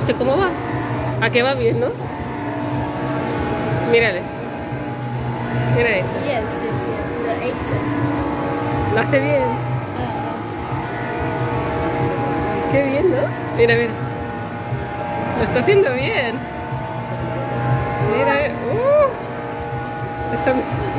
¿Viste cómo va? ¿A qué va bien, no? Mírale. Mira eso. Yes, yes, yes. The 8. Lo hace bien. Qué bien, ¿no? Mira, mira. Lo está haciendo bien. Mira, está...